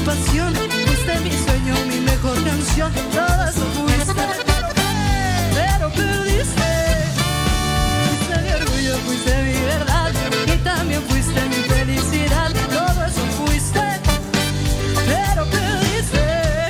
pasión, fuiste mi sueño, mi mejor canción. Todo eso fuiste, pero perdiste. Fuiste mi orgullo, fuiste mi verdad, y también fuiste mi felicidad. Todo eso fuiste, pero perdiste.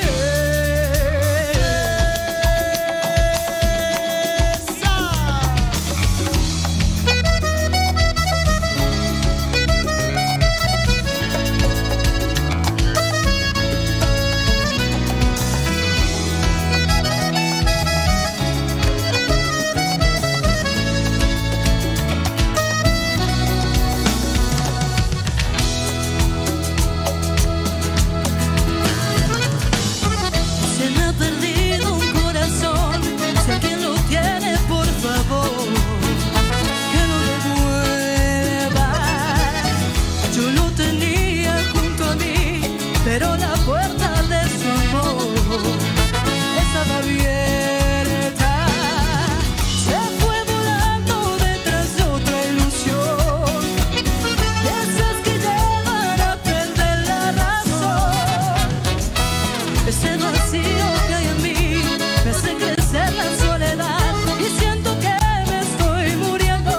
Pero la puerta de su amor estaba abierta. Se fue volando detrás de otra ilusión, de esas que llevan a perder la razón. Ese vacío que hay en mí me hace crecer la soledad y siento que me estoy muriendo.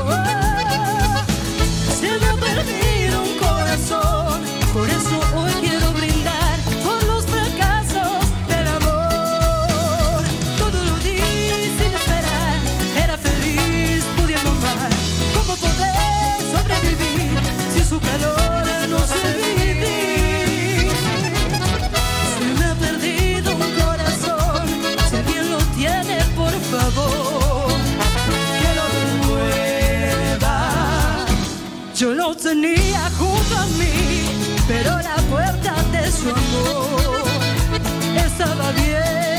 Se me ha perdido un corazón, por eso hoy quiero yo lo tenía junto a mí, pero la puerta de su amor estaba abierta.